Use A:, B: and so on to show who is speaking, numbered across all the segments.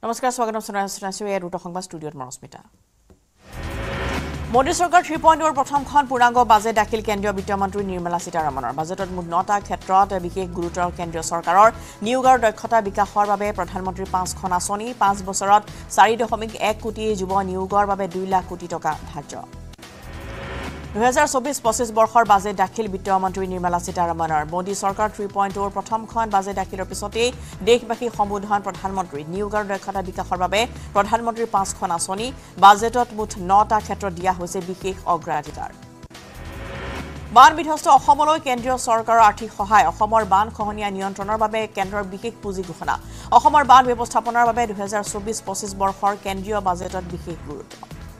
A: নমস্কাৰ স্বাগতম জনাইছো এই দুটা সংবাদ ষ্টুডিঅত মৰস্মিতা মোদী চৰকাৰ 3.0 প্ৰথমখন পূৰ্ণাংগ বাজেট দাখিল কেন্দ্ৰীয় বিত্ত মন্ত্ৰী নিৰ্মলা সীতাৰমণৰ বাজেটত মুঠ 9টা ক্ষেত্ৰত বিশেষ গুৰুত্বৰ কেন্দ্ৰীয় চৰকাৰৰ নিয়োগ আৰু দক্ষতা বিকাশৰ বাবে প্ৰধানমন্ত্ৰী 5খন আঁচনি 5 বছৰত 4.1 কোটি যুৱ নিয়োগৰ বাবে 2 লাখ কোটি টকা ধাৰ্য 2024-25 বৰ্ষৰ বাজেট দাখিল বিত্ত মন্ত্ৰী নিৰ্মলা সীতাৰমণৰ মোদী চৰকাৰ 3.0 প্ৰথমখন বাজেট দাখিলৰ পিছতে দেশবাসী সম্বোধন প্ৰধানমন্ত্ৰী নিয়োগ আৰু দক্ষতা বিকাশৰ বাবে প্ৰধানমন্ত্ৰীৰ 5খন আঁচনি বাজেটত মুঠ 9টা ক্ষেত্ৰত দিয়া হৈছে বিশেষ অগ্ৰাধিকাৰ বান বিধ্বস্ত অসমলৈ কেন্দ্ৰীয় চৰকাৰৰ আৰ্থিক সহায় অসমৰ বান খহনীয়া নিয়ন্ত্ৰণৰ বাবে কেন্দ্ৰৰ বিশেষ পুঁজি ঘোষণা অসমৰ বান ব্যৱস্থাপনাৰ বাবে 2024-25 বৰ্ষৰ কেন্দ্ৰীয় বাজেটত বিশেষ গুৰুত্ব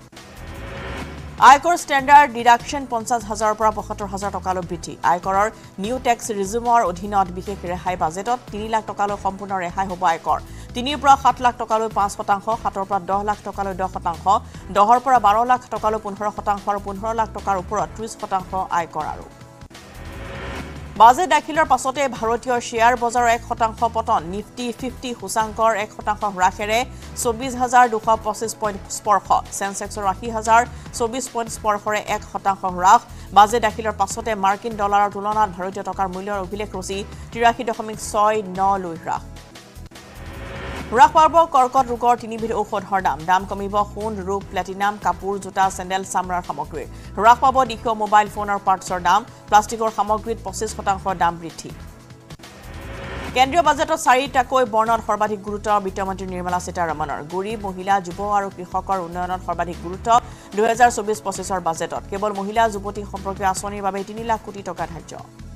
A: আয়কৰ ষ্টেণ্ডাৰ্ড ডিডাকশ্যন 50,000 পৰা 75,000 টকালৈ বৃদ্ধি আয়কৰৰ নিউ টেক্স ৰিজিউমৰ অধীনত বিশেষ ৰেহাই বাজেটত 3 লাখ টকালৈ সম্পূৰ্ণ ৰেহাই হ'ব আয়কৰ 3 পৰা 7 লাখ টকালৈ 5%, 7 পৰা 10 লাখ টকালৈ 10%, 10 পৰা 12 লাখ টকালৈ 15% আৰু 15 লাখ টকাৰ ওপৰত 30% আয়কৰ আৰু বাজেট দাখিলৰ পাছতে ভাৰতীয় শেয়াৰ বজাৰৰ 1% পতন নিফটি 50 সূচাংকৰ 1% হ্ৰাসেৰে 24,225 পইণ্ট স্পৰ্শ সেন্সেক্সৰ 80,024 পইণ্ট স্পৰ্শৰে 1% হ্ৰাস বাজেট দাখিলৰ পাছতে মাৰ্কিন ডলাৰৰ তুলনাত ভাৰতীয় টকাৰ মূল্যৰ অভিলেখ ৰচি 83.69 লৈ হ্ৰাস হ্ৰাস পাব কৰ্কট ৰোগৰ 3বিধ ঔষধৰ দাম কমিব সোণ ৰূপ প্লাটিনাম কাপোৰ জোতা চেণ্ডেল চামৰাৰ সামগ্ৰীৰ হ্ৰাস পাব দিশীয় মোবাইল ফোনৰ পাৰ্টছৰ দাম প্লাষ্টিকৰ সামগ্ৰীত 25% দাম বৃদ্ধি কেন্দ্ৰীয় বাজেটত 4টাকৈ বৰ্ণত সৰ্বাধিক গুৰুত্ব বিত্তমন্ত্ৰী নিৰ্মলা সীতাৰমণৰ গৰীব মহিলা যুৱ আৰু কৃষকৰ উন্নয়নত সৰ্বাধিক গুৰুত্ব 2024-25 বাজেটত কেৱল মহিলা যুৱতী সম্পৰ্কীয় আঁচনিৰ বাবে 3 লাখ কোটি টকা ধাৰ্য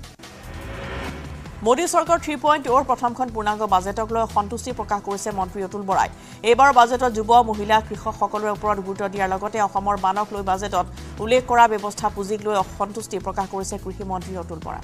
A: মোদী চৰকাৰ 3.0 প্ৰথমখন পূৰ্ণাংগ বাজেটক লৈ সন্তুষ্টি প্ৰকাশ কৰিছে মন্ত্ৰী অতুল বৰাই এইবাৰ বাজেটত যুৱ মহিলা কৃষক সকলৰ ওপৰত গুৰুত্ব দিয়াৰ লগতে অসমৰ বানক লৈ বাজেটত উল্লেখ কৰা ব্যৱস্থা পুঁজিক লৈ সন্তুষ্টি প্ৰকাশ কৰিছে কৃষি মন্ত্ৰী অতুল বৰাই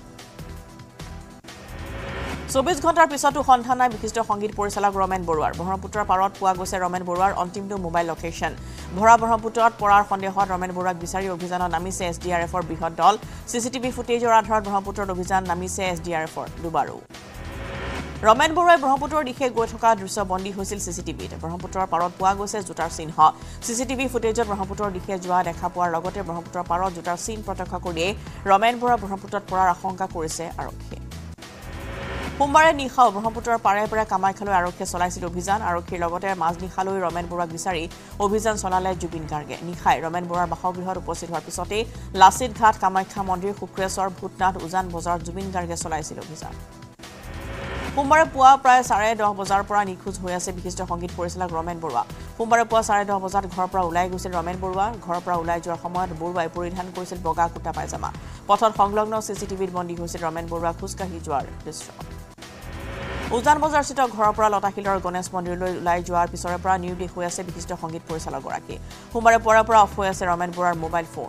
A: 24 ঘণ্টাৰ পিছতো সন্ধান নাই বিশিষ্ট সংগীত পৰিচালক ৰমেন বৰুৱাৰ ব্ৰহ্মপুত্ৰৰ পাৰত পোৱা গৈছে ৰমেন বৰুৱাৰ অন্তিমটো মোবাইল লোকেশ্যন ভৰা ব্ৰহ্মপুত্ৰত পৰাৰ সন্দেহত ৰমেন বৰুৱাক বিচাৰি অভিযানত নামিছে এছডিআৰএফৰ বৃহৎ দল চিচিটিভি ফুটেজৰ আধাৰত ব্ৰহ্মপুত্ৰত অভিযান নামিছে এছডিআৰএফৰ দুবাৰো ৰমেন বৰুৱাই ব্ৰহ্মপুত্ৰৰ দিশে গৈ থকা দৃশ্য বন্দী হৈছিল চিচিটিভিত ব্ৰহ্মপুত্ৰৰ পাৰত পোৱা গৈছে জোতাৰ চিহ্ন চিচিটিভি ফুটেজত ব্ৰহ্মপুত্ৰৰ দিশে যোৱা দেখা পোৱাৰ লগতে ব্ৰহ্মপুত্ৰৰ পাৰত জোতাৰ চিহ্ন প্ৰত্যক্ষ কৰিয়ে ৰমেন বৰুৱা ব্ৰহ্মপুত্ৰত পৰাৰ আশংকা কৰিছে আৰক্ষীয়ে সোমবাৰে নিশাও ব্ৰহ্মপুত্ৰৰ পাৰে পাৰে কামাখ্যালৈ আৰক্ষীয়ে চলাইছিল অভিযান আৰক্ষীৰ লগতে মাজনিশালৈ ৰমেন বৰুৱাক বিচাৰি অভিযান চলালে জুবিন গাৰ্গে নিশাই ৰমেন বৰুৱাৰ বাসগৃহত উপস্থিত হোৱাৰ পিছতে লাচিত ঘাট কামাখ্যা মন্দিৰ শুক্ৰেশ্বৰ ভূতনাথ উজান বজাৰত জুবিন গাৰ্গে চলাইছিল অভিযান সোমবাৰে পুৱা প্ৰায় 10:30 বজাৰ পৰা নিখোজ হৈ আছে বিশিষ্ট সংগীত পৰিচালক ৰমেন বৰুৱা সোমবাৰে পুৱা 10:30 বজাত ঘৰৰ পৰা ওলাই গৈছিল ৰমেন বৰুৱা ঘৰৰ পৰা ওলাই যোৱাৰ সময়ত বৰুৱাই পৰিধান কৰিছিল বগা কুটা পায়জামা পথত সংলগ্ন চিচিটিভিত বন্দী হৈছিল ৰমেন বৰুৱা খোজকাঢ়ি যোৱাৰ দৃশ্য উজান বজাৰস্থিত ঘৰৰ পৰা লতাশিলৰ গণেশ মন্দিৰলৈ ওলাই যোৱাৰ পিছৰে পৰা নিউদেশ হৈ আছে বিশিষ্ট সংগীত পৰিচালকগৰাকী সোমবাৰে পুৱাৰ পৰা অফ হৈ আছে ৰমেন বৰুৱাৰ মোবাইল ফোন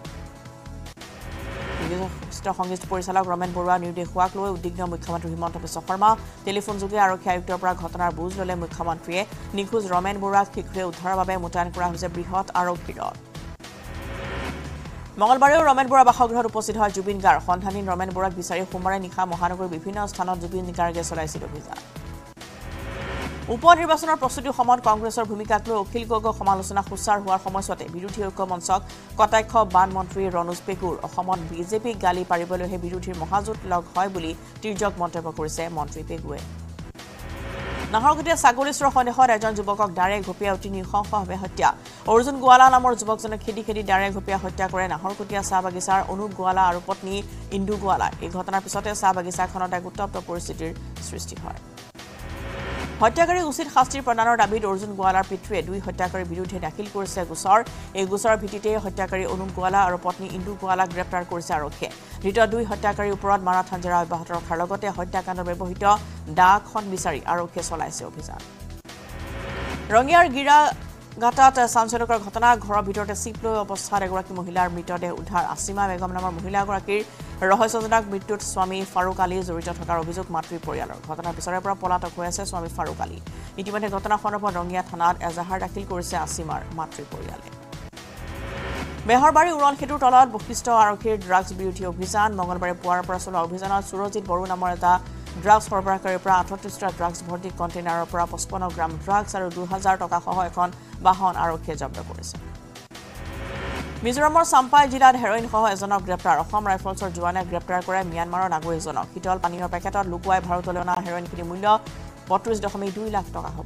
A: বিশিষ্ট সংগীত পৰিচালক ৰমেন বৰুৱা নিউদেশ হোৱাক লৈ উদ্বিগ্ন মুখ্যমন্ত্ৰী হিমন্ত বিশ্ব শৰ্মা টেলিফোন যোগে আৰক্ষী আয়ুক্তৰ পৰা ঘটনাৰ বুজ ল'লে মুখ্যমন্ত্ৰীয়ে নিখোজ ৰমেন বৰুৱাক শীঘ্ৰে উদ্ধাৰৰ বাবে মোতায়েন কৰা হৈছে বৃহৎ আৰক্ষী দল মঙলবাৰেও ৰমেন বৰুৱা বাসগৃহত উপস্থিত হয় জুবিন গাৰ্গ সন্ধানহীন ৰমেন বৰুৱাক বিচাৰি সোমবাৰে নিশা মহানগৰীৰ বিভিন্ন স্থানত জুবিন গাৰ্গে চলাইছিল অভিযান উপ নিৰ্বাচনৰ প্ৰস্তুতিৰ সময়ত কংগ্ৰেছৰ ভূমিকাক লৈ অখিল গগৈ সমালোচনা সুচাৰ হোৱাৰ সময়তে বিৰোধী ঐক্য মঞ্চক কটাক্ষ বান মন্ত্ৰী ৰনোজ পেগুৰ অসমত বিজেপিক গালি পাৰিবলৈহে বিৰোধীৰ মহাজোঁট লগ হয় বুলি তিৰ্যক মন্তব্য কৰিছে মন্ত্ৰী পেগুৱে নাহৰকটীয়া ছাগলীচোৰৰ সন্দেহত এজন যুৱকক ডাৰে ঘপিয়াই অতি নৃশংসভাৱে হত্যা অৰ্জুন গোৱালা নামৰ যুৱকজনে খেদি ডাৰে ঘপিয়াই হত্যা কৰে নাহৰকটীয়া চাহ বাগিচাৰ অনুপ গোৱালা আৰু পত্নী ইন্দু গোৱালা এই ঘটনাৰ পিছতে চাহ বাগিচাখনত এক উত্তপ্ত পৰিস্থিতিৰ সৃষ্টি হয় হত্যাকাৰী উচিত শাস্তিৰ প্ৰদানৰ দাবীত অৰ্জুন গোৱালাৰ পিতৃয়ে 2 হত্যাকাৰীৰ বিৰুদ্ধে দাখিল কৰিছে গোচৰ এই গোচৰৰ ভিত্তিতে হত্যাকাৰী অনুপ গোৱালা আৰু পত্নী ইন্দু গোৱালাক গ্ৰেপ্তাৰ কৰিছে আৰক্ষীয়ে ধৃত 2 হত্যাকাৰীৰ ওপৰত মাৰাথান জেৰা অব্যাহত ৰখাৰ লগতে হত্যাকাণ্ডত ব্যৱহৃত দাখন বিচাৰি আৰক্ষীয়ে চলাইছে অভিযান ৰঙিয়াৰ গিৰাগাটাত চাঞ্চল্যকৰ ঘটনা ঘৰৰ ভিতৰতে চিপ লৈ অৱস্থাত এগৰাকী মহিলাৰ মৃতদেহ উদ্ধাৰ আসিমা বেগম নামৰ মহিলাগৰাকীৰ ৰহস্যজনক মৃত্যুত স্বামী ফাৰুক আলী জড়িত থকাৰ অভিযোগ মাতৃৰ পৰিয়ালৰ ঘটনাৰ পিছৰে পৰা পলাতক হৈ আছে স্বামী ফাৰুক আলী ইতিমধ্যে ঘটনা সন্দৰ্ভত ৰঙিয়া থানাত এজাহাৰ দাখিল কৰিছে আসিমাৰ মাতৃৰ পৰিয়ালে বেহৰবাৰী উৰণ সেতুৰ তলত বশিষ্ঠ আৰক্ষীৰ ড্ৰাগছ বিৰোধী অভিযান মঙলবাৰে পুৱাৰ পৰা চলোৱা অভিযানত সুৰজিত বড়ো নামৰ এটা ড্ৰাগছ সৰবৰাহকাৰীৰ পৰা ৩৮টা ড্ৰাগছ ভৰ্তি কণ্টেইনাৰৰ পৰা ৫৫ গ্ৰাম ড্ৰাগছ আৰু ২,০০০ টকা সহ এখন বাহন আৰক্ষীয়ে জব্দ কৰিছে মিজোৰামৰ চাম্পাই জিলাত হেৰইন সহ এজনক গ্ৰেপ্তাৰ অসম ৰাইফলছৰ জোৱানে গ্ৰেপ্তাৰ কৰে ম্যানমাৰৰ নাগৰিকজনক শীতল পানীৰ পেকেটত লুকুৱাই ভাৰতলৈ অনা হেৰইনখিনিৰ মূল্য ৩২.২ লাখ টকা হ'ব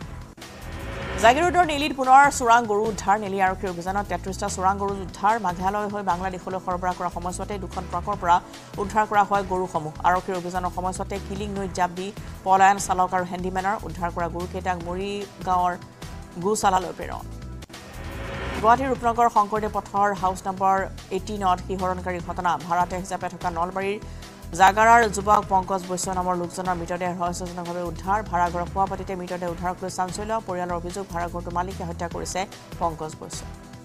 A: জাগিৰোডৰ নেলিত পুনৰ চোৰাং গৰু উদ্ধাৰ নেলি আৰক্ষীৰ অভিযানত ৩৩টা চোৰাং গৰু উদ্ধাৰ মাঘালয় হৈ বাংলাদেশলৈ সৰবৰাহ কৰা সময়ছোৱাতে দুখন ট্ৰাকৰ পৰা উদ্ধাৰ কৰা হয় গৰুসমূহ আৰক্ষীৰ অভিযানৰ সময়ছোৱাতে কিলিং নৈত জাপ দি পলায়ন চালক আৰু হেণ্ডিমেনৰ উদ্ধাৰ কৰা গৰুকেইটাক মৰিগাঁৱৰ গোশালালৈ প্ৰেৰণ গুৱাহাটীৰ ৰূপনগৰ শংকৰদেৱ পথৰ হাউচ নম্বৰ 18ত শিহৰণকাৰী ঘটনা ভাড়াতে হিচাপে থকা নলবাৰীৰ জাগাৰাৰ যুৱক পংকজ বৈশ্য নামৰ লোকজনৰ মৃতদেহ ৰহস্যজনকভাৱে উদ্ধাৰ ভাড়াঘৰৰ খোৱাপাতিতে মৃতদেহ উদ্ধাৰক লৈ চাঞ্চল্য পৰিয়ালৰ অভিযোগ ভাড়াঘৰটোৰ মালিকে হত্যা কৰিছে পংকজ বৈশ্য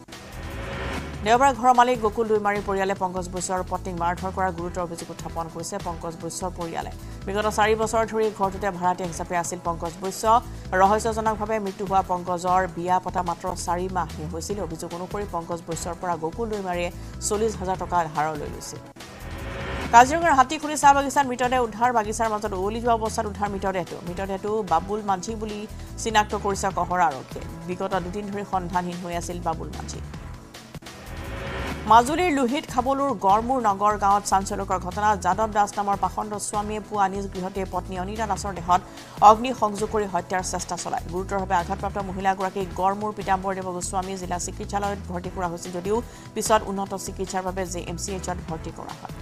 A: দেওবাৰে ঘৰৰ মালিক গকুল দুইমাৰী পৰিয়ালে পংকজ বৈশ্যৰ পত্নীক মাৰধৰ কৰাৰ গুৰুতৰ অভিযোগ উত্থাপন কৰিছে পংকজ বৈশ্যৰ পৰিয়ালে বিগত ৪ বছৰ ধৰি ঘৰটোতে ভাড়াতীয়া হিচাপে আছিল পংকজ বৈশ্য ৰহস্যজনকভাৱে মৃত্যু হোৱা পংকজৰ বিয়া পতা মাত্ৰ ৪ মাহহে হৈছিল অভিযোগ অনুসৰি পংকজ বৈশ্যৰ পৰা গকুল দুইমাৰীয়ে ৪০,০০০ টকা ধাৰ লৈ লৈছিল কাজিৰঙাৰ হাতীখুলি চাহ বাগিচাৰ মৃতদেহ উদ্ধাৰ বাগিচাৰ মাজত ওলি যোৱা অৱস্থাত উদ্ধাৰ মৃতদেহটো বাবুল মাঝি বুলি চিনাক্ত কৰিছে কহৰা আৰক্ষীয়ে বিগত ২ দিন ধৰি সন্ধানহীন হৈ আছিল বাবুল মাঝি মাজুলীৰ লোহিত খাবলুৰ গড়মূৰ নগৰ গাঁৱত চাঞ্চল্যকৰ ঘটনা যাদৱ দাস নামৰ পাখণ্ড স্বামীয়ে পুৱা নিজ গৃহতে পত্নী অনিতা দাসৰ দেহত অগ্নি সংযোগ কৰি হত্যাৰ চেষ্টা চলায় গুৰুতৰভাৱে আঘাতপ্ৰাপ্ত মহিলাগৰাকীক গড়মূৰ পিতাম্বৰদেৱ গোস্বামী জিলা চিকিৎসালয়ত ভৰ্তি কৰা হৈছিল যদিও পিছত উন্নত চিকিৎসাৰ বাবে JMCHত ভৰ্তি কৰা হয়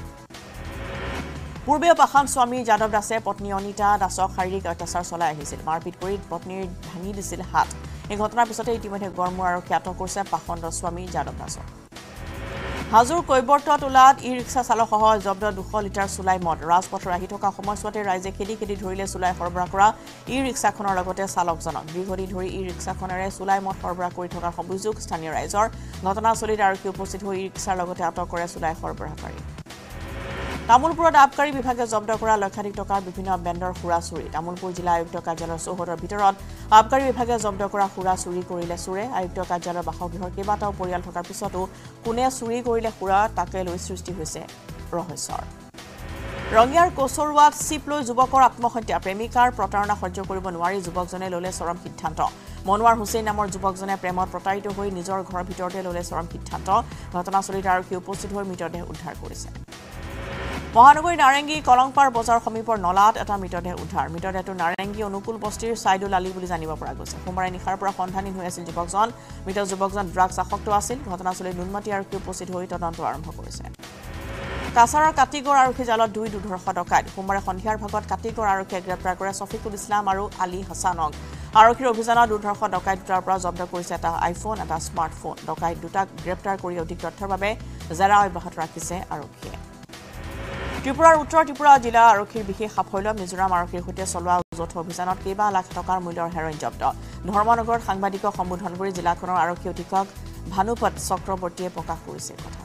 A: পূৰ্বে পাখান স্বামী যাদৱ দাসে পত্নী অনিতা দাসক শাৰীৰিক অত্যাচাৰ চলাই আহিছিল মাৰপিট কৰি পত্নীৰ ভাঙি দিছিল হাত এই ঘটনাৰ পিছতে ইতিমধ্যে গড়মূৰ আৰক্ষীয়ে আটক কৰিছে পাখণ্ড স্বামী যাদৱ দাসক হাজোৰ কৈবৰ্ত তোলাত ই-ৰিক্সা চালকসহ জব্দ 200 লিটাৰ চুলাই মদ ৰাজপথৰ আহি থকা সময়ছোৱাতে ৰাইজে খেদি ধৰিলে চুলাই সৰবৰাহ কৰা ই-ৰিক্সাখনৰ লগতে চালকজনক দীৰ্ঘদিন ধৰি ই-ৰিক্সাখনেৰে চুলাই মদ সৰবৰাহ কৰি থকাৰ অভিযোগ স্থানীয় ৰাইজৰ ঘটনাস্থলীত আৰক্ষী উপস্থিত হৈ ই-ৰিক্সাৰ লগতে আটক কৰে চুলাই সৰবৰাহকাৰী তামুলপুৰত আবকাৰী বিভাগে জব্দ কৰা লক্ষাধিক টকাৰ বিভিন্ন বেণ্ডৰ সুৰা চুৰি তামুলপুৰ জিলা আয়ুক্ত কাৰ্যালয়ৰ চৌহদৰ ভিতৰত আবকাৰী বিভাগে জব্দ কৰা সুৰা চুৰি কৰিলে চুৰে আয়ুক্ত কাৰ্যালয়ৰ বাসগৃহৰ কেইবাটাও পৰিয়াল থকাৰ পিছতো কোনে চুৰি কৰিলে সুৰা তাকে লৈ সৃষ্টি হৈছে ৰহস্যৰ ৰঙিয়াৰ কোচৰুৱাত চিপ লৈ যুৱকৰ আত্মহত্যা প্ৰেমিকাৰ প্ৰতাৰণা সহ্য কৰিব নোৱাৰি যুৱকজনে ল'লে চৰম সিদ্ধান্ত মনোৱাৰ হুছেইন নামৰ যুৱকজনে প্ৰেমত প্ৰতাৰিত হৈ নিজৰ ঘৰৰ ভিতৰতে ল'লে চৰম সিদ্ধান্ত ঘটনাস্থলীত আৰক্ষী উপস্থিত হৈ মৃতদেহ উদ্ধাৰ কৰিছে মহানগৰী নাৰেংগী কলংপাৰ বজাৰ সমীপৰ নলাত এটা মৃতদেহ উদ্ধাৰ মৃতদেহটো নাৰেংগী অনুকূল বস্তিৰ সাইদুল আলী বুলি জানিব পৰা গৈছে সোমবাৰে নিশাৰ পৰা সন্ধানহীন হৈ আছিল যুৱকজন মৃত যুৱকজন ড্ৰাগছ আসক্ত আছিল ঘটনাস্থলীত নুনমাটি আৰক্ষী উপস্থিত হৈ তদন্ত আৰম্ভ কৰিছে কাছাৰৰ কাটিগড় আৰক্ষী জালত 2 দুৰ্ধৰ্ষ ডকাইত সোমবাৰে সন্ধিয়াৰ ভাগত কাটিগড় আৰক্ষীয়ে গ্ৰেপ্তাৰ কৰে ছফিকুল ইছলাম আৰু আলী হাছানক আৰক্ষীৰ অভিযানত দুৰ্ধৰ্ষ ডকাইত দুটাৰ পৰা জব্দ কৰিছে এটা আইফোন এটা স্মাৰ্টফোন ডকাইত দুটাক গ্ৰেপ্তাৰ কৰি অধিক তথ্যৰ বাবে জেৰা অব্যাহত ৰাখিছে আৰক্ষীয়ে ত্ৰিপুৰাৰ উত্তৰ ত্ৰিপুৰা জিলা আৰক্ষীৰ বিশেষ সাফল্য মিজোৰাম আৰক্ষীৰ সৈতে চলোৱা যৌথ অভিযানত কেইবা লাখ টকাৰ মূল্যৰ হেৰইন জব্দ ধৰ্মনগৰত সাংবাদিকক সম্বোধন কৰি জিলাখনৰ আৰক্ষী অধীক্ষক ভানুপত চক্ৰৱৰ্তীয়ে প্ৰকাশ কৰিছে কথা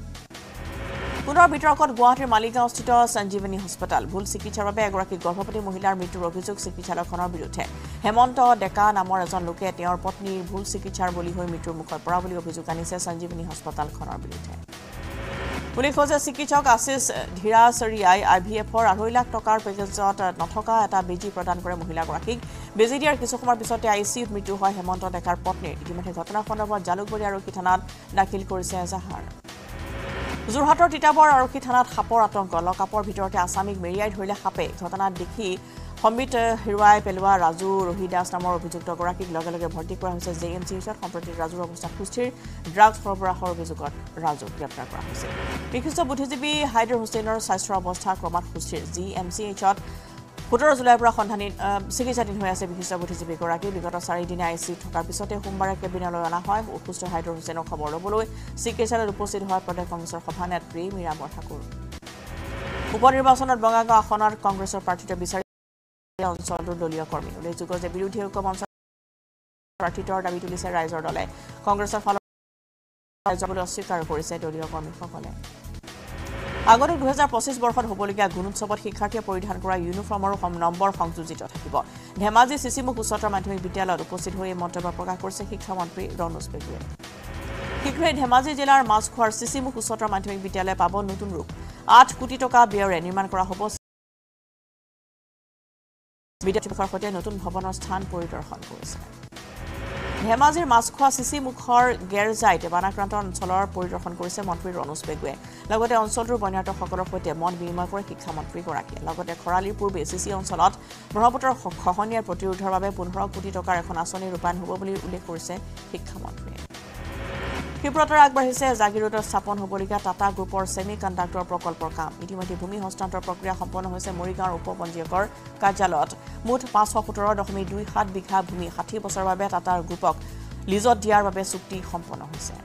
A: পুনৰ বিতৰ্কত গুৱাহাটীৰ মালিগাঁওস্থিত সঞ্জীৱনী হস্পিটেল ভুল চিকিৎসাৰ বাবে এগৰাকী গৰ্ভৱতী মহিলাৰ মৃত্যুৰ অভিযোগ চিকিৎসালয়খনৰ বিৰুদ্ধে হেমন্ত ডেকা নামৰ এজন লোকে তেওঁৰ পত্নীৰ ভুল চিকিৎসাৰ বলি হৈ মৃত্যুৰ মুখত পৰা বুলি অভিযোগ আনিছে সঞ্জীৱনী হস্পিটেলখনৰ বিৰুদ্ধে উল্লেখ্য যে চিকিৎসক আশিষ ধীৰাচৰিয়াই IVFৰ 2.5 লাখ টকাৰ পেকেজত নথকা এটা বেজী প্ৰদান কৰে মহিলাগৰাকীক বেজী দিয়াৰ কিছু সময়ৰ পিছতে ICUত মৃত্যু হয় হেমন্ত ডেকাৰ পত্নীৰ ইতিমধ্যে ঘটনা সন্দৰ্ভত জালুকবাৰী আৰক্ষী থানাত দাখিল কৰিছে এজাহাৰ যোৰহাটৰ তিতাবৰ আৰক্ষী থানাত সাপৰ আতংক লকাপৰ ভিতৰতে আছামিক মেৰিয়াই ধৰিলে সাপে ঘটনাত দেখি সম্বিত হিৰুৱাই পেলোৱা ৰাজু ৰহিদাস নামৰ অভিযুক্তগৰাকীক লগে লগে ভৰ্তি কৰা হৈছে JMCHত সম্প্ৰতি ৰাজুৰ অৱস্থা সুস্থিৰ ড্ৰাগছ সৰবৰাহৰ অভিযোগত ৰাজুক গ্ৰেপ্তাৰ কৰা হৈছে বিশিষ্ট বুদ্ধিজীৱী হাইদৰ হুছেইনৰ স্বাস্থ্যৰ অৱস্থা ক্ৰমাৎ সুস্থিৰ JMCHত 17 জুলাইৰ পৰা সন্ধানহীন চিকিৎসাধীন হৈ আছে বিশিষ্ট বুদ্ধিজীৱীগৰাকী বিগত 4 দিনে ICUত থকাৰ পিছতে সোমবাৰে কেবিনলৈ অনা হয় অসুস্থ হাইদৰ হুছেইনৰ খবৰ ল'বলৈ চিকিৎসালয়ত উপস্থিত হোৱা প্ৰদেশ কংগ্ৰেছৰ সভানেত্ৰী মীৰা বৰঠাকুৰ উপনিৰ্বাচনত বঙাইগাঁও আসনত কংগ্ৰেছৰ প্ৰাৰ্থিত্ব বিচাৰি অঞ্চলটোৰ দলীয় কৰ্মী উল্লেখযোগ্য যে বিৰোধী ঐক্য মঞ্চৰ প্ৰাৰ্থিত্বৰ দাবী তুলিছে ৰাইজৰ দলে কংগ্ৰেছৰ ফালৰ ৰাইজলৈ অস্বীকাৰ কৰিছে দলীয় কৰ্মীসকলে আগন্তুক 2025 বৰ্ষত হ'বলগীয়া গুণোৎসৱত শিক্ষাৰ্থীয়ে পৰিধান কৰা ইউনিফৰ্মৰ নম্বৰ সংযোজিত থাকিব ধেমাজি চিচিমুখ উচ্চতৰ মাধ্যমিক বিদ্যালয়ত উপস্থিত হৈ মন্তব্য প্ৰকাশ কৰিছে শিক্ষামন্ত্ৰী ৰণোজ পেগুৱে শীঘ্ৰেই ধেমাজি জিলাৰ মাছখোৱাৰ চিচিমুখ উচ্চতৰ মাধ্যমিক বিদ্যালয় পাব নতুন ৰূপ 8 কোটি টকা ব্যয়েৰে নিৰ্মাণ কৰা হ'ব বিদ্যাৰ্থীসকলৰ সৈতে নতুন ভৱনৰ স্থান পৰিদৰ্শন কৰিছে ধেমাজিৰ মাছখোৱা চিচি মুখৰ গেৰজাইত বানাক্ৰান্ত অঞ্চলৰ পৰিদৰ্শন কৰিছে মন্ত্ৰী ৰনোজ পেগুৱে লগতে অঞ্চলটোৰ বন্যাৰ্থসকলৰ সৈতে মত বিনিময় কৰে শিক্ষামন্ত্ৰীগৰাকীয়ে লগতে খৰালিৰ পূৰ্বে চিচি অঞ্চলত ব্ৰহ্মপুত্ৰৰ খহনীয়াৰ প্ৰতিৰোধৰ বাবে 15 কোটি টকাৰ এখন আঁচনি ৰূপায়ণ হ'ব বুলি উল্লেখ কৰিছে শিক্ষামন্ত্ৰীয়ে ক্ষিপ্ৰতাৰে আগবাঢ়িছে জাগিৰোডত স্থাপন হ'বলগীয়া টাটা গ্ৰুপৰ ছেমি কণ্ডাক্টৰ প্ৰকল্পৰ কাম ইতিমধ্যে ভূমি হস্তান্তৰ প্ৰক্ৰিয়া সম্পন্ন হৈছে মৰিগাঁৱৰ উপ পঞ্জীয়কৰ কাৰ্যালয়ত মুঠ 517.27 বিঘা ভূমি 60 বছৰৰ বাবে টাটা গ্ৰুপক লিজত দিয়াৰ বাবে চুক্তি সম্পন্ন হৈছে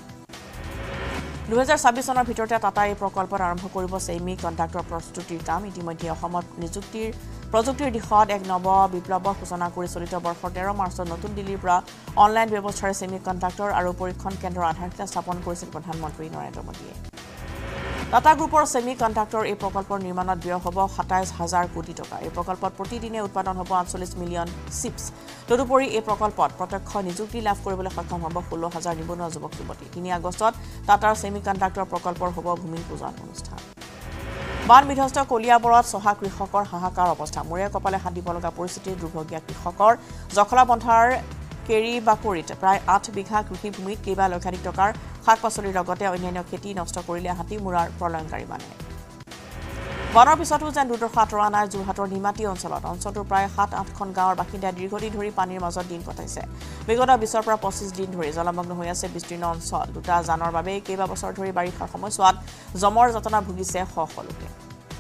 A: 2026 চনৰ ভিতৰতে টাটা এই প্ৰকল্পত আৰম্ভ কৰিব ছেমি কণ্ডাক্টৰ প্ৰস্তুতিৰ কাম ইতিমধ্যে অসমত প্ৰযুক্তিৰ দিশত এক নৱ বিপ্লৱৰ সূচনা কৰি চলিত বৰ্ষৰ 13 মাৰ্চত নতুন দিল্লীৰ পৰা অনলাইন ব্যৱস্থাৰে ছেমি কণ্ডাক্টৰ আৰু পৰীক্ষণ কেন্দ্ৰৰ আধাৰশিলা স্থাপন কৰিছিল প্ৰধানমন্ত্ৰী নৰেন্দ্ৰ মোদীয়ে টাটা গ্ৰুপৰ ছেমি কণ্ডাক্টৰ এই প্ৰকল্পৰ নিৰ্মাণত ব্যয় হ'ব 27,000 কোটি টকা এই প্ৰকল্পত প্ৰতিদিনে উৎপাদন হ'ব 48 মিলিয়ন চিপছ তদুপৰি এই প্ৰকল্পত প্ৰত্যক্ষ নিযুক্তি লাভ কৰিবলৈ সক্ষম হ'ব 16,000 নিবনুৱা যুৱক যুৱতী 3 আগষ্টত টাটাৰ ছেমি কণ্ডাক্টৰ প্ৰকল্পৰ হ'ব ভূমি পূজন অনুষ্ঠান বান বিধ্বস্ত কলিয়াবৰত সহা কৃষকৰ হাহাকাৰ অৱস্থা মূৰে কপালে হাত দিব লগা পৰিস্থিতিৰ দুৰ্ভগীয়া কৃষকৰ জখলাবন্ধাৰ কেৰিবাকুৰিত প্ৰায় 8 বিঘা কৃষিভূমিত কেইবা লক্ষাধিক টকাৰ শাক-পাচলিৰ লগতে অন্যান্য খেতি নষ্ট কৰিলে হাতীমূৰাৰ প্ৰলয়ংকাৰী মানে বানৰ পিছতো যেন দুৰ্দশা আঁতৰা নাই যোৰহাটৰ নিমাতী অঞ্চলটোৰ প্ৰায় 7-8খন গাঁৱৰ বাসিন্দাই দীৰ্ঘদিন ধৰি পানীৰ মাজত দিন কটাইছে বিগত 20ৰ পৰা 25 দিন ধৰি জলমগ্ন হৈ আছে বিস্তীৰ্ণ অঞ্চল দুটা জানৰ বাবে কেইবা বছৰ ধৰি বাৰিষাৰ সময়ছোৱাত জমৰ যাতনা ভুগিছে লোকে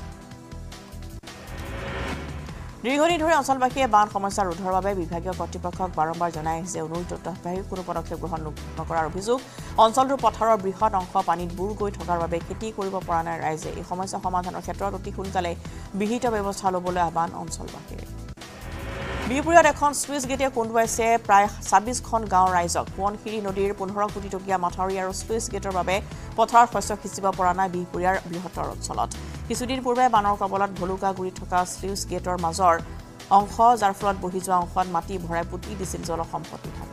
A: দীৰ্ঘদিন ধৰি অঞ্চলবাসীয়ে বান সমস্যা ৰোধৰ বাবে বিভাগীয় কৰ্তৃপক্ষক বাৰম্বাৰ জনাই আহিছে অনুৰোধ কোনো পদক্ষেপ গ্ৰহণ নকৰাৰ অভিযোগ অঞ্চলটোৰ পথাৰৰ বৃহৎ অংশ পানীত বুৰ গৈ থকাৰ বাবে খেতি কৰিব পৰা নাই ৰাইজে এই সমস্যা সমাধানৰ ক্ষেত্ৰত অতি সোনকালে বিহিত ব্যৱস্থা ল'বলৈ আহ্বান অঞ্চলবাসীৰ বিপুৰীয়াত এখন স্লুইচ গেটে কন্দুৱাইছে প্ৰায় 26খন গাঁৱৰ ৰাইজক সোৱণশিৰি নদীৰ 15 কোটি টকীয়া মাথাউৰি আৰু স্লুইচ গেটৰ বাবে পথাৰত শস্য সিঁচিব পৰা নাই বিপুৰীয়াৰ বৃহত্তৰ অঞ্চলত কিছুদিন পূৰ্বে বানৰ কবলত ভলুকাগুৰিত থকা স্লুইচ গেটৰ মাজৰ অংশ যাৰ ফলত বহি যোৱা অংশত মাটি ভৰাই পুতি দিছিল জলসম্পদ বিভাগে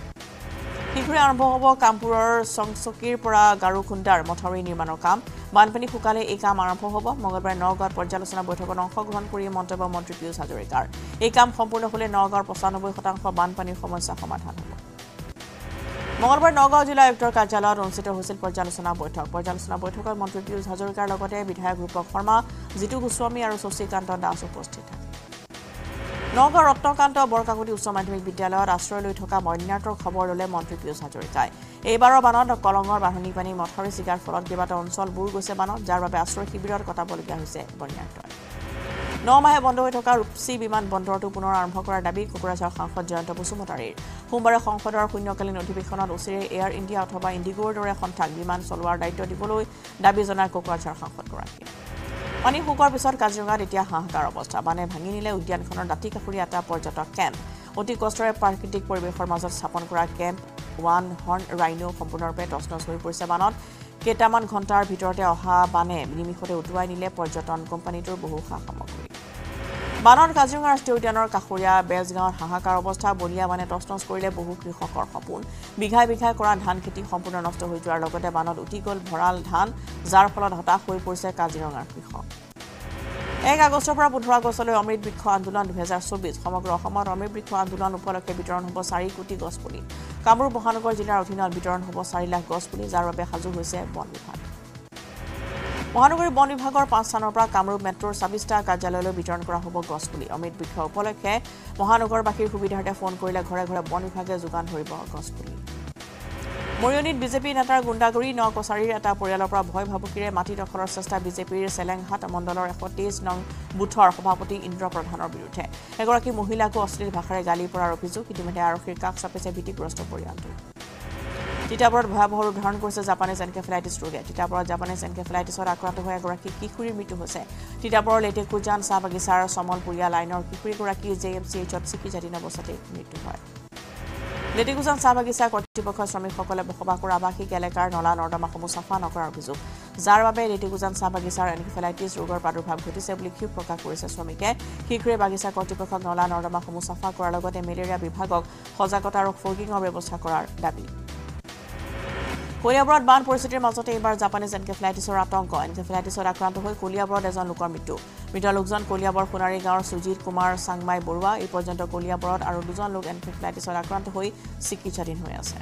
A: শীঘ্ৰে আৰম্ভ হ'ব কামপুৰৰ সংচকীৰ পৰা গাৰুখুণ্ডাৰ মথাউৰি নিৰ্মাণৰ কাম বানপানী শুকালে এই কাম আৰম্ভ হ'ব মঙলবাৰে নগাঁৱত পৰ্যালোচনা বৈঠকত অংশগ্ৰহণ কৰি মন্তব্য মন্ত্ৰী পীয়ুষ হাজৰিকাৰ এই কাম সম্পূৰ্ণ হ'লে নগাঁৱৰ 95% বানপানীৰ সমস্যা সমাধান হ'ব মঙলবাৰে নগাঁও জিলা আয়ুক্তৰ কাৰ্যালয়ত অনুষ্ঠিত হৈছিল পৰ্যালোচনা বৈঠকত মন্ত্ৰী পীয়ুষ হাজৰিকাৰ লগতে বিধায়ক ৰূপক শৰ্মা জিতু গোস্বামী আৰু শশীকান্ত দাস উপস্থিত থাকে নগাঁও ৰত্নকান্ত বৰকাকতি উচ্চ মাধ্যমিক বিদ্যালয়ত আশ্ৰয় লৈ থকা বন্যাৰ্তৰ খবৰ ল'লে মন্ত্ৰী পীয়ুষ হাজৰিকাই এইবাৰৰ বানত কলঙৰ বাঢ়নি পানী মথাউৰি ছিগাৰ ফলত কেইবাটাও অঞ্চল বুৰ গৈছে বানত যাৰ বাবে আশ্ৰয় শিবিৰত কটাবলগীয়া হৈছে বন্যাৰ্তই 9 মাহে বন্ধ হৈ থকা ৰূপসী বিমান বন্দৰটো পুনৰ আৰম্ভ কৰাৰ দাবী কোকৰাঝাৰ সাংসদ জয়ন্ত বসুমতাৰীৰ সোমবাৰে সংসদৰ শূন্যকালীন অধিৱেশনত অচিৰে এয়াৰ ইণ্ডিয়া অথবা ইণ্ডিগোৰ দৰে সন্থাক বিমান চলোৱাৰ দায়িত্ব দিবলৈ দাবী জনায় কোকৰাঝাৰ সাংসদগৰাকীয়ে পানী শুকোৱাৰ পিছত কাজিৰঙাত এতিয়া হাহাকাৰ অৱস্থা বানে ভাঙি নিলে উদ্যানখনৰ দাঁতি কাষৰীয়া এটা পৰ্যটক কেম্প অতি কষ্টৰে প্ৰাকৃতিক পৰিৱেশৰ মাজত স্থাপন কৰা কেম্প ওৱান হৰ্ণ ৰাইনো সম্পূৰ্ণৰূপে তছনছ হৈ পৰিছে বানত কেইটামান ঘণ্টাৰ ভিতৰতে অহা বানে নিমিষতে উটুৱাই নিলে পৰ্যটন কোম্পানীটোৰ বহু সা-সামগ্ৰী বানৰ কাজিৰঙা ৰাষ্ট্ৰীয় উদ্যানৰ কাষৰীয়া বেজগাঁৱৰ হাহাকাৰ অৱস্থা বলিয়া বানে তছনছ কৰিলে বহু কৃষকৰ সপোন বিঘাই বিঘাই কৰা ধান খেতি সম্পূৰ্ণ নষ্ট হৈ যোৱাৰ লগতে বানত উটি গ'ল ভঁৰাল ধান যাৰ ফলত হতাশ হৈ পৰিছে কাজিৰঙাৰ কৃষক 1 আগষ্টৰ পৰা 15 আগষ্টলৈ অমৃত বৃক্ষ আন্দোলন 2024 সমগ্ৰ অসমত অমৃত বৃক্ষ আন্দোলন উপলক্ষে বিতৰণ হ'ব 4 কোটি গছপুলি কামৰূপ মহানগৰ জিলাৰ অধীনত বিতৰণ হ'ব 4 লাখ গছপুলি যাৰ বাবে সাজু হৈছে বন বিভাগ মহানগৰী বন বিভাগৰ 5 স্থানৰ পৰা কামৰূপ মেট্ৰৰ 26টা কাৰ্যালয়লৈ বিতৰণ কৰা হ'ব গছপুলি অমৃত বৃক্ষ উপলক্ষে মহানগৰবাসীৰ সুবিধাৰ্থে ফোন কৰিলে ঘৰে ঘৰে বন বিভাগে যোগান ধৰিব গছপুলি মৰিয়নিত বিজেপি নেতাৰ গুণ্ডাগৰি নকছাৰীৰ এটা পৰিয়ালৰ পৰা ভয় ভাবুকিৰে মাটি দখলৰ চেষ্টা বিজেপিৰ চেলেংহাট মণ্ডলৰ 123 নং বুথৰ সভাপতি ইন্দ্ৰ প্ৰধানৰ বিৰুদ্ধে এগৰাকী মহিলাকো অশ্লীল ভাষাৰে গালি পৰাৰ অভিযোগ ইতিমধ্যে আৰক্ষীৰ কাষ চাপিছে ভীতিগ্ৰস্ত পৰিয়ালটো তিতাবৰত ভয়াবহ ৰূপ ধাৰণ কৰিছে জাপানীজ এনকেফেলাইটিছ ৰোগে তিতাবৰত জাপানীজ এনকেফেলাইটিছত আক্ৰান্ত হৈ এগৰাকী কিশোৰীৰ মৃত্যু হৈছে তিতাবৰৰ লেটেকুজান চাহ বাগিচাৰ সমলপুৰীয়া লাইনৰ কিশোৰীগৰাকী JMCHত চিকিৎসাধীন অৱস্থাতে মৃত্যু হয় লেটেকুজান চাহ বাগিচা কৰ্তৃপক্ষৰ শ্ৰমিকসকলে বসবাস কৰা আৱাসিক এলেকাৰ নলা নৰ্দমাসমূহ চাফা নকৰাৰ অভিযোগ যাৰ বাবে লেটেকুজান চাহ বাগিচাৰ এনকেফেলাইটিছ ৰোগৰ প্ৰাদুৰ্ভাৱ ঘটিছে বুলি ক্ষোভ প্ৰকাশ কৰিছে শ্ৰমিকে শীঘ্ৰে বাগিচা কৰ্তৃপক্ষক নলা নৰ্দমাসমূহ চাফা কৰাৰ লগতে মেলেৰিয়া বিভাগক সজাগতা আৰু ফগিঙৰ ব্যৱস্থা কৰাৰ দাবী কলিয়াবৰত বান পৰিস্থিতিৰ মাজতে এইবাৰ জাপানীজ এনকেফেলাইটিছৰ আতংক এনকেফেলাইটিছত আক্ৰান্ত হৈ কলিয়াবৰত এজন লোকৰ মৃত্যু মৃত লোকজন কলিয়াবৰ সোণাৰী গাঁৱৰ সুজিত কুমাৰ চাংমাই বৰুৱা এই পৰ্যন্ত কলিয়াবৰত আৰু দুজন লোক এনকেফেলাইটিছত আক্ৰান্ত হৈ চিকিৎসাধীন হৈ আছে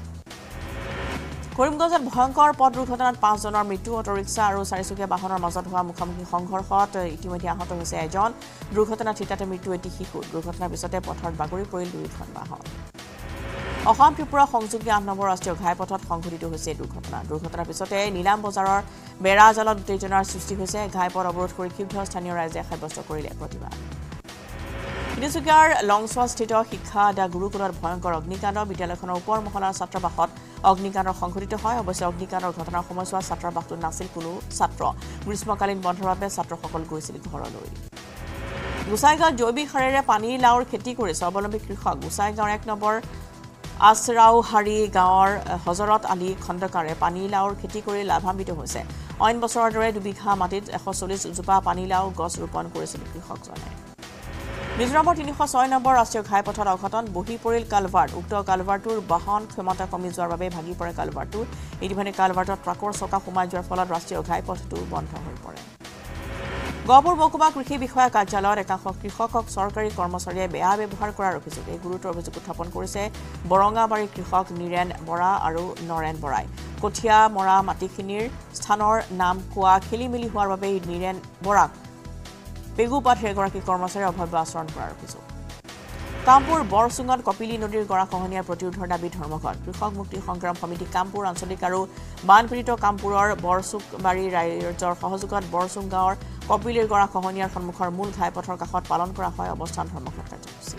A: কৰিমগঞ্জত ভয়ংকৰ পথ দুৰ্ঘটনাত 5 জনৰ মৃত্যু অটোৰিক্সা আৰু চাৰিচকীয়া বাহনৰ মাজত হোৱা মুখামুখি সংঘৰ্ষত ইতিমধ্যে আহত হৈছে এজন দুৰ্ঘটনাত ঠিতাতে মৃত্যু এটি শিশু দুৰ্ঘটনাৰ পিছতে পথত বাগৰি পৰিল দুইখন বাহন অসম ত্ৰিপুৰা সংযোগী 8 নম্বৰ ৰাষ্ট্ৰীয় ঘাইপথত সংঘটিত হৈছে দুৰ্ঘটনাৰ পিছতে নীলাম বজাৰৰ বেৰাজালত উত্তেজনাৰ সৃষ্টি হৈছে ঘাইপথ অৱৰোধ কৰি ক্ষুব্ধ স্থানীয় ৰাইজে সাব্যস্ত কৰিলে প্ৰতিবাদ তিনিচুকীয়াৰ লংচোৱাস্থিত শিক্ষা আদা গুৰুকুলত ভয়ংকৰ অগ্নিকাণ্ড বিদ্যালয়খনৰ ওপৰ মহলাৰ ছাত্ৰাবাসত অগ্নিকাণ্ড সংঘটিত হয় অৱশ্যে অগ্নিকাণ্ডৰ ঘটনাৰ সময়ছোৱাত ছাত্ৰাবাসটোত নাছিল কোনো ছাত্ৰ গ্ৰীষ্মকালীন বন্ধৰ বাবে ছাত্ৰসকল গৈছিল ঘৰলৈ গোসাইগাঁৱত জৈৱিক সাৰেৰে পানী লাওৰ খেতি কৰি স্বাৱলম্বী কৃষক গোসাইগাঁৱৰ 1 নম্বৰ আছৰাওহাৰী গাঁৱৰ হজৰত আলী খণ্ডকাৰে পানী লাওৰ খেতি কৰি লাভান্বিত হৈছে অইন বছৰৰ দৰে 2 বিঘা মাটিত 140 জোপা পানী লাও গছ ৰোপণ কৰিছিল কৃষকজনে মিজোৰামৰ 306 নম্বৰ ৰাষ্ট্ৰীয় ঘাইপথত অঘটন বহি পৰিল কালভাৰ্ট উক্ত কালভাৰ্টৰ বাহন ক্ষমতা কমি যোৱাৰ বাবে ভাগি পৰে কালভাৰ্টটো ইতিমধ্যে কালভাৰ্টত ট্ৰাকৰ চকা সোমাই যোৱাৰ ফলত ৰাষ্ট্ৰীয় ঘাইপথটো বন্ধ হৈ পৰে গহপুৰ মহকুমা কৃষি বিষয়া কাৰ্যালয়ত একাংশ কৃষকক চৰকাৰী কৰ্মচাৰীয়ে বেয়া ব্যৱহাৰ কৰাৰ অভিযোগ এই গুৰুতৰ অভিযোগ উত্থাপন কৰিছে বৰঙাবাৰী কৃষক নিৰেন বৰা আৰু নৰেন বৰাই কঠীয়া মৰা মাটিখিনিৰ স্থানৰ নাম কোৱা খেলিমেলি হোৱাৰ বাবে নিৰেন বৰাক পেগুপাথে এগৰাকী কৰ্মচাৰীৰ অভব্য আচৰণ কৰাৰ অভিযোগ কামপুৰ বৰচুঙত কপিলী নদীৰ গৰাখহনীয়াৰ প্ৰতিৰোধৰ দাবী ধৰ্মঘট কৃষক মুক্তি সংগ্ৰাম সমিতি কামপুৰ আঞ্চলিক আৰু বানপীড়িত কামপুৰৰ বৰচুকবাৰী ৰাইজৰ সহযোগত বৰচুং গাঁৱৰ কপিলীৰ গৰাখহনীয়াৰ সন্মুখৰ মূল ঘাইপথৰ কাষত পালন কৰা হয় অৱস্থান ধৰ্মঘট কাৰ্যসূচী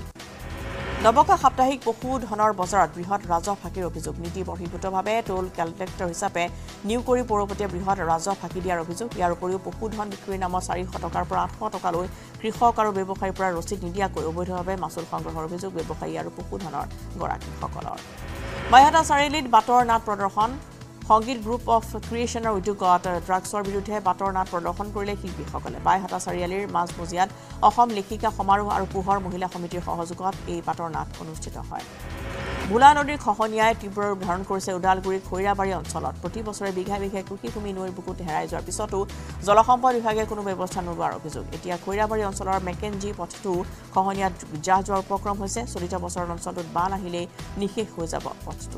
A: নবকা সাপ্তাহিক পশুধনৰ বজাৰত বৃহৎ ৰাজহ ফাঁকিৰ অভিযোগ নীতি বহিৰ্ভূতভাৱে টোল কালেক্টৰ হিচাপে নিয়োগ কৰি পৌৰপতিয়ে বৃহৎ ৰাজহ ফাঁকি দিয়াৰ অভিযোগ ইয়াৰ উপৰিও পশুধন বিক্ৰীৰ নামত 400 টকাৰ পৰা 800 টকালৈ কৃষক আৰু ব্যৱসায়ীৰ পৰা ৰচিদ নিদিয়াকৈ অবৈধভাৱে মাছুল সংগ্ৰহৰ অভিযোগ ব্যৱসায়ী আৰু পশুধনৰ গৰাকীসকলৰ বাইহাটা চাৰিআলিত বাটৰ নাট প্ৰদৰ্শন সংগীত গ্ৰুপ অফ ক্ৰিয়েশ্যনৰ উদ্যোগত ড্ৰাগছৰ বিৰুদ্ধে বাটৰ নাট প্ৰদৰ্শন কৰিলে শিল্পীসকলে বাইহাটা চাৰিআলিৰ মাজমজিয়াত অসম লেখিকা সমাৰোহ আৰু পোহৰ মহিলা সমিতিৰ সহযোগত এই বাটৰ নাট অনুষ্ঠিত হয় ভোলা নদীৰ খহনীয়াই তীব্ৰ ৰূপ ধাৰণ কৰিছে ওদালগুৰি খৈৰাবাৰী অঞ্চলত প্ৰতি বছৰে বিঘা বিঘা কৃষিভূমি নৈৰ বুকুত হেৰাই যোৱাৰ পিছতো জলসম্পদ বিভাগে কোনো ব্যৱস্থা নোলোৱাৰ অভিযোগ এতিয়া খৈৰাবাৰী অঞ্চলৰ মেকেঞ্জি পথটো খহনীয়াত জাহ যোৱাৰ উপক্ৰম হৈছে চলিত বছৰত অঞ্চলটোত বান আহিলেই নিশেষ হৈ যাব পথটো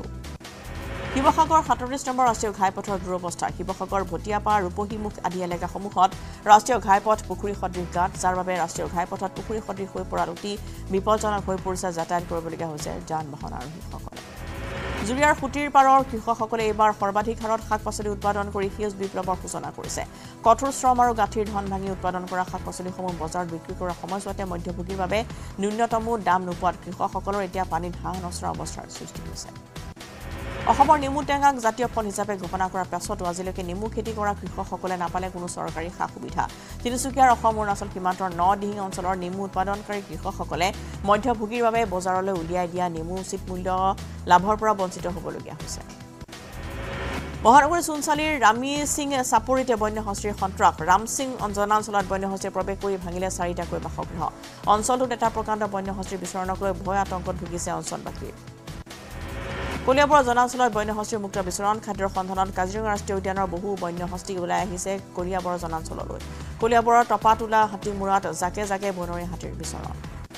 A: শিৱসাগৰ 37 নম্বৰ ৰাষ্ট্ৰীয় ঘাইপথৰ দুৰৱস্থা শিৱসাগৰ ভটিয়াপা ৰূপহীমুখ আদি এলেকাসমূহত ৰাষ্ট্ৰীয় ঘাইপথ পুখুৰী সদৃশ গাঁত যাৰ বাবে ৰাষ্ট্ৰীয় ঘাইপথত পুখুৰী সদৃশ হৈ পৰাত অতি বিপদজনক হৈ পৰিছে যাতায়াত কৰিবলগীয়া হৈছে যান বাহন আৰোহীসকলে জুৰিয়াৰ খুটিৰ পাৰৰ কৃষকসকলে এইবাৰ সৰ্বাধিক হাৰত শাক-পাচলি উৎপাদন কৰি সেউজ বিপ্লৱৰ সূচনা কৰিছে কঠোৰ শ্ৰম আৰু গাঁঠিৰ ধন ভাঙি উৎপাদন কৰা শাক-পাচলিসমূহ বজাৰত বিক্ৰী কৰাৰ সময়ছোৱাতে মধ্যভোগীৰ বাবে ন্যূনতম দাম নোপোৱাত কৃষকসকলৰ এতিয়া পানীত হাঁহ নচৰা অৱস্থাৰ সৃষ্টি হৈছে অসমৰ নেমু টেঙাক জাতীয় ফল হিচাপে ঘোষণা কৰাৰ পাছতো আজিলৈকে নেমু খেতি কৰা কৃষকসকলে নাপালে কোনো চৰকাৰী সা-সুবিধা তিনিচুকীয়াৰ অসম অৰুণাচল সীমান্তৰ 9 দিহিং অঞ্চলৰ নেমু উৎপাদনকাৰী কৃষকসকলে মধ্যভোগীৰ বাবে বজাৰলৈ উলিয়াই দিয়া নেমু উচিত মূল্য লাভৰ পৰা বঞ্চিত হ'বলগীয়া হৈছে মহানগৰী চুনচালিৰ ৰামী সিং চাপৰিতে বন্যহস্তীৰ সন্ত্ৰাস ৰামসিং জনাঞ্চলত বন্যহস্তীয়ে প্ৰৱেশ কৰি ভাঙিলে 4টাকৈ বাসগৃহ অঞ্চলটোত এটা প্ৰকাণ্ড বন্যহস্তীৰ বিচৰণক লৈ ভয় আতংকত ভুগিছে অঞ্চলবাসী কলিয়াবৰ জনাঞ্চলত বন্যহস্তীৰ মুক্ত বিচৰণ খাদ্যৰ সন্ধানত কাজিৰঙা ৰাষ্ট্ৰীয় উদ্যানৰ বহু বন্যহস্তী ওলাই আহিছে কলিয়াবৰ জনাঞ্চললৈ কলিয়াবৰৰ টপাতোলা হাতীমূৰাত জাকে জাকে বনৰীয়া হাতীৰ বিচৰণ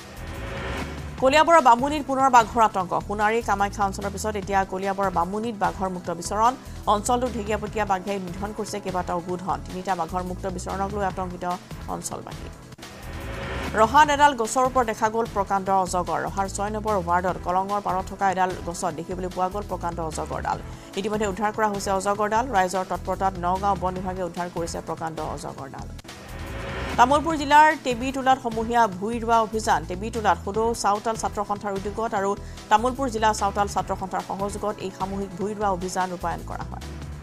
A: কলিয়াবৰৰ বামুনিত পুনৰ বাঘৰ আতংক সোণাৰী কামাখ্যা অঞ্চলৰ পিছত এতিয়া কলিয়াবৰৰ বামুনিত বাঘৰ মুক্ত বিচৰণ অঞ্চলটোত ঢেকীয়াপতীয়া বাঘে নিধন কৰিছে কেইবাটাও গোধন 3টা বাঘৰ মুক্ত বিচৰণক লৈ আতংকিত অঞ্চলবাসী ৰহাত এডাল গছৰ ওপৰত দেখা গ'ল প্ৰকাণ্ড অজগৰ ৰহাৰ 6 নম্বৰ ৱাৰ্ডত কলঙৰ পাৰত থকা এডাল গছত দেখিবলৈ পোৱা গ'ল প্ৰকাণ্ড অজগৰডাল ইতিমধ্যে উদ্ধাৰ কৰা হৈছে অজগৰডাল ৰাইজৰ তৎপৰতাত নগাঁও বন বিভাগে উদ্ধাৰ কৰিছে প্ৰকাণ্ড অজগৰডাল তামুলপুৰ জিলাৰ টেবিটোলাত সমূহীয়া ভুই ৰোৱা অভিযান টেবিটোলাত সদৌ চাওতাল ছাত্ৰ সন্থাৰ উদ্যোগত আৰু তামুলপুৰ জিলা চাওতাল ছাত্ৰ সন্থাৰ সহযোগত এই সামূহিক ভুই ৰোৱা অভিযান ৰূপায়ণ কৰা হয়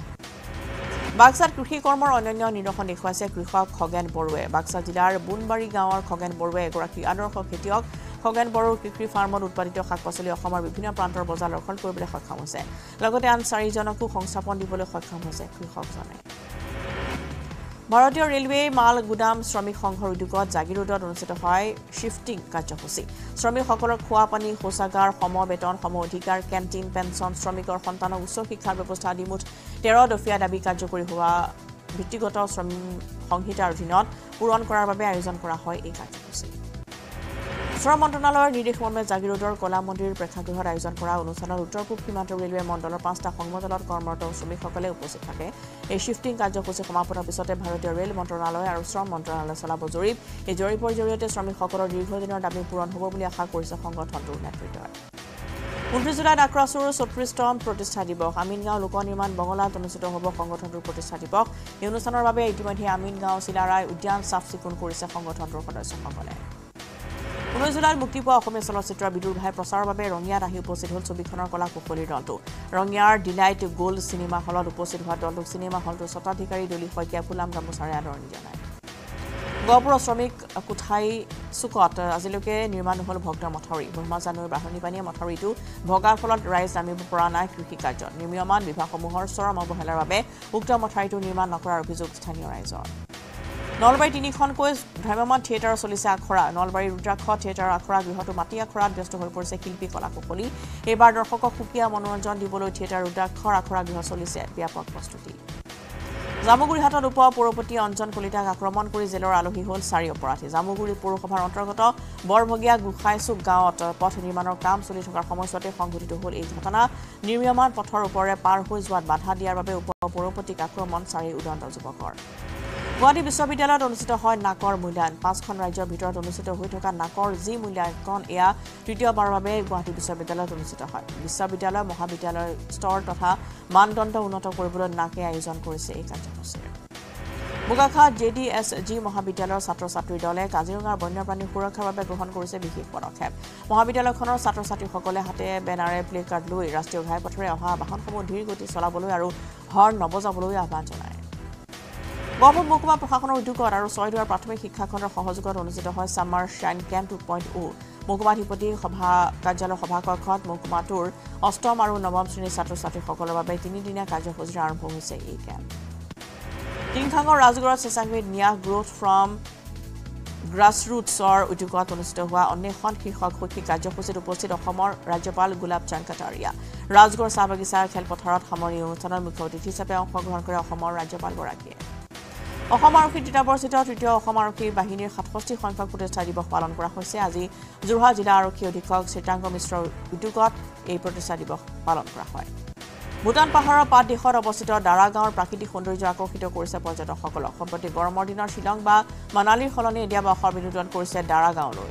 A: বাক্সাত কৃষি কৰ্মৰ অনন্য নিদৰ্শন দেখুৱাইছে কৃষক খগেন বৰুৱে বাক্সা জিলাৰ বুনবাৰী গাঁৱৰ খগেন বৰুৱে এগৰাকী আদৰ্শ খেতিয়ক খগেন বৰুৰ কৃষি ফাৰ্মত উৎপাদিত শাক-পাচলি অসমৰ বিভিন্ন প্ৰান্তৰ বজাৰ দখল কৰিবলৈ সক্ষম হৈছে লগতে আন 4জনকো সংস্থাপন দিবলৈ সক্ষম হৈছে কৃষকজনে ভাৰতীয় ৰেলৱে মাল গুদাম শ্ৰমিক সংঘৰ উদ্যোগত জাগিৰোডত অনুষ্ঠিত হয় শিফটিং কাৰ্যসূচী শ্ৰমিকসকলৰ খোৱা পানী শৌচাগাৰ সমবেতন সম অধিকাৰ কেণ্টিন পেঞ্চন শ্ৰমিকৰ সন্তানক উচ্চ শিক্ষাৰ ব্যৱস্থা আদি মুঠ 13 দফীয়া দাবী কাৰ্যকৰী হোৱা ব্যক্তিগত শ্ৰম সংহিতাৰ অধীনত পূৰণ কৰাৰ বাবে আয়োজন কৰা হয় এই কাৰ্যসূচী শ্ৰম মন্ত্ৰণালয়ৰ নিৰ্দেশ মৰ্মে জাগিৰোডৰ কলা মন্দিৰ প্ৰেক্ষাগৃহত আয়োজন কৰা অনুষ্ঠানত উত্তৰ পূব সীমান্ত ৰেলৱে মণ্ডলৰ 5টা সংমণ্ডলত কৰ্মৰত শ্ৰমিকসকলে উপস্থিত থাকে এই শিফটিং কাৰ্যসূচী সমাপনৰ পিছতে ভাৰতীয় ৰেল মন্ত্ৰণালয় আৰু শ্ৰম মন্ত্ৰণালয়ে চলাব জৰীপ এই জৰীপৰ জৰিয়তে শ্ৰমিকসকলৰ দীৰ্ঘদিনৰ দাবী পূৰণ হ'ব বুলি আশা কৰিছে সংগঠনটোৰ নেতৃত্বই 29 জুলাইত আক্ৰাছুৰ 34তম প্ৰতিষ্ঠা দিৱস আমিনগাঁও লোক নিৰ্মাণ বঙলাত অনুষ্ঠিত হ'ব সংগঠনটোৰ প্ৰতিষ্ঠা দিৱস এই অনুষ্ঠানৰ বাবে ইতিমধ্যে আমিনগাঁও চিলাৰাই উদ্যান চাফ চিকুণ কৰিছে সংগঠনটোৰ সদস্যসকলে 19 জুলাইত মুক্তি পোৱা অসমীয়া চলচ্চিত্ৰ বিদুৰ ভাই প্ৰচাৰৰ বাবে ৰঙিয়াত আহি উপস্থিত হ'ল ছবিখনৰ কলা কুশলীৰ দলটো ৰঙিয়াৰ ডিলাইট গোল্ড চিনেমা হলত উপস্থিত হোৱা দলটোক চিনেমা হলটোৰ স্বত্বাধিকাৰী দলি শইকীয়া ফুলাম গামোচাৰে আদৰণি জনায় গহপুৰৰ শ্ৰমিক কোঠাই চুকত আজিলৈকে নিৰ্মাণ নহল ভক্তৰ মথাউৰি ব্ৰহ্মপুত্ৰ নৈৰ বাঢ়নি পানীয়ে মথাউৰিটো ভগাৰ ফলত ৰাইজ নামিব পৰা নাই কৃষি কাৰ্যত নিৰ্মীয়মান বিভাগসমূহৰ চৰম অৱহেলাৰ বাবে উক্ত মথাউৰিটো নিৰ্মাণ নকৰাৰ অভিযোগ স্থানীয় ৰাইজৰ নলবাৰী 3খনকৈ ভ্ৰাম্যমান থিয়েটাৰ চলিছে আখৰা নলবাৰী ৰুদ্ৰাক্ষ থিয়েটাৰ আখৰা গৃহটো মাটি আখৰাত ব্যস্ত হৈ পৰিছে শিল্পী কলা কুশলী এইবাৰ দৰ্শকক সুকীয়া মনোৰঞ্জন দিবলৈ থিয়েটাৰ ৰুদ্ৰাক্ষৰ আখৰা গৃহ চলিছে ব্যাপক প্ৰস্তুতি জামুগুৰিহাটত উপ পৌৰপতি অঞ্জন কলিতাক আক্ৰমণ কৰি জেলৰ আলহী হ'ল 4 অপৰাধী জামুগুৰি পৌৰসভাৰ অন্তৰ্গত বৰভগীয়া গোসাইচুক গাঁৱত পথ নিৰ্মাণৰ কাম চলি থকাৰ সময়তে সংঘটিত হ'ল এই ঘটনা নিৰ্মীয়মান পথৰ ওপৰে পাৰ হৈ যোৱাত বাধা দিয়াৰ বাবে উপ পৌৰপতিক আক্ৰমণ 4 উদন্ত যুৱকৰ গুৱাহাটী বিশ্ববিদ্যালয়ত অনুষ্ঠিত হয় নাকৰ মূল্যায়ন 5খন ৰাজ্যৰ ভিতৰত অনুষ্ঠিত হৈ থকা নাকৰ যি মূল্যায়ন এয়া তৃতীয়বাৰৰ বাবে গুৱাহাটী বিশ্ববিদ্যালয়ত অনুষ্ঠিত হয় বিশ্ববিদ্যালয় মহাবিদ্যালয়ৰ স্তৰ তথা মানদণ্ড উন্নত কৰিবলৈ নাকে আয়োজন কৰিছে এই কাৰ্যসূচী মুগাখাত JDSG মহাবিদ্যালয়ৰ ছাত্ৰ ছাত্ৰীৰ দলে কাজিৰঙাৰ বন্যপ্ৰাণী সুৰক্ষাৰ বাবে গ্ৰহণ কৰিছে বিশেষ পদক্ষেপ মহাবিদ্যালয়খনৰ ছাত্ৰ ছাত্ৰীসকলে হাতে বেনাৰে প্লে কাৰ্ড লৈ ৰাষ্ট্ৰীয় ঘাইপথেৰে অহা বাহনসমূহ ধীৰ গতি চলাবলৈ আৰু হৰ্ণ নবজাবলৈ আহ্বান জনায় গহপুৰ মহকুমা প্ৰশাসনৰ উদ্যোগত আৰু ছয়দুৱাৰ প্ৰাথমিক শিক্ষাখণ্ডৰ সহযোগত অনুষ্ঠিত হয় সামাৰ শ্বাইন কেম্প 2.0 মহকুমাধিপতি সভা কাৰ্যালয় সভাকক্ষত মহকুমাটোৰ 8ম আৰু 9ম শ্ৰেণীৰ ছাত্ৰ ছাত্ৰীসকলৰ বাবে 3দিনীয়া কাৰ্যসূচীৰ আৰম্ভ হৈছে এই কেম্প টিংখাঙৰ ৰাজগড়ত স্বেচ্ছাসেৱী নিয়াহ গ্ৰোথ ফ্ৰম গ্ৰাছৰুটছৰ উদ্যোগত অনুষ্ঠিত হোৱা অন্বেষণ শীৰ্ষক শৈক্ষিক কাৰ্যসূচীত উপস্থিত অসমৰ ৰাজ্যপাল গুলাব চান্দ কাটাৰিয়া ৰাজগড় চাহ বাগিচাৰ খেলপথাৰত সামৰণি অনুষ্ঠানৰ মুখ্য অতিথি হিচাপে অংশগ্ৰহণ কৰে অসমৰ ৰাজ্যপালগৰাকীয়ে অসম আৰক্ষী তিতাবৰস্থিত তৃতীয় অসম আৰক্ষী বাহিনীৰ 67 সংখ্যক প্ৰতিষ্ঠা দিৱস পালন কৰা হৈছে আজি যোৰহাট জিলা আৰক্ষী অধীক্ষক চিত্ৰাংগ মিশ্ৰৰ উদ্যোগত এই প্ৰতিষ্ঠা দিৱস পালন কৰা হয় ভূটান পাহাৰৰ পাত দেশত অৱস্থিত দাৰাগাঁৱৰ প্ৰাকৃতিক সৌন্দৰ্য আকৰ্ষিত কৰিছে পৰ্যটকসকলক সম্প্ৰতি গৰমৰ দিনৰ শিলং বা মানালীৰ সলনি এতিয়া বাসৰ বিনোদন কৰিছে দাৰাগাঁৱলৈ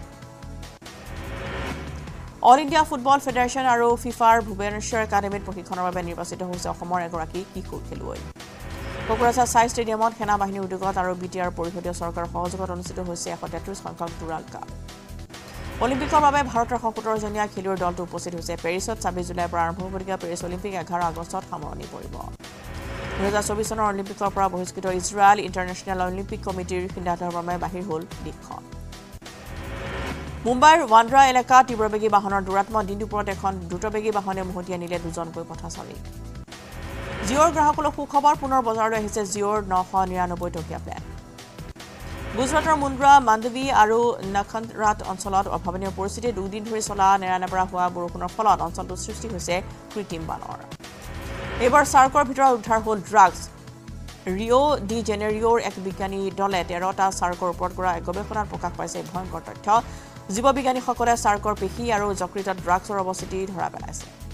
A: অল ইণ্ডিয়া ফুটবল ফেডাৰেশ্যন আৰু ফিফাৰ ভুৱনেশ্বৰ একাডেমীত প্ৰশিক্ষণৰ বাবে নিৰ্বাচিত হৈছে অসমৰ এগৰাকী কিশোৰ খেলুৱৈ কোকৰাঝাৰ সাই ষ্টেডিয়ামত সেনা বাহিনীৰ উদ্যোগত আৰু বিটিআৰ পৰিষদীয় চৰকাৰৰ সহযোগত অনুষ্ঠিত হৈছে 133 সংখ্যক দুৰাল কাপ অলিম্পিকৰ বাবে ভাৰতৰ 17জনীয়া খেলুৱৈৰ দলটো উপস্থিত হৈছে পেৰিছত 26 জুলাইৰ পৰা আৰম্ভ হ'বলগীয়া পেৰিছ অলিম্পিক 11 আগষ্টত সামৰণি পৰিব 2024 চনৰ অলিম্পিকৰ পৰা বহিষ্কৃত ইজৰাইল ইণ্টাৰনেশ্যনেল অলিম্পিক কমিটিৰ সিদ্ধান্তৰ মৰ্মে বাহিৰ হ'ল দেশখন মুম্বাইৰ ৱান্দ্ৰা এলেকাত তীব্ৰবেগী বাহনৰ দুৰাত্ম দিন দুপৰত এখন দ্ৰুতবেগী বাহনে মহতি আনিলে দুজনকৈ পথচাৰী জিঅ'ৰ গ্ৰাহকলৈ সুখবৰ পুনৰ বজাৰলৈ আহিছে জিঅ'ৰ 999 টকীয়া প্লেন গুজৰাটৰ মুন্দ্ৰা মাণ্ডৱী আৰু নখনৰাত অঞ্চলত অভাৱনীয় পৰিস্থিতি দুদিন ধৰি চলা নেৰানেপেৰা হোৱা বৰষুণৰ ফলত অঞ্চলটোৰ সৃষ্টি হৈছে কৃত্ৰিম বানৰ এইবাৰ চাৰ্কৰ ভিতৰত উদ্ধাৰ হ'ল ড্ৰাগছ ৰিঅ' ডি জেনেৰিঅ'ৰ এক বিজ্ঞানী দলে 13টা চাৰ্কৰ ওপৰত কৰা গৱেষণাত প্ৰকাশ পাইছে ভয়ংকৰ তথ্য জীৱবিজ্ঞানীসকলে চাৰ্কৰ পেশী আৰু যকৃতত ড্ৰাগছৰ অৱস্থিতি ধৰা পেলাইছে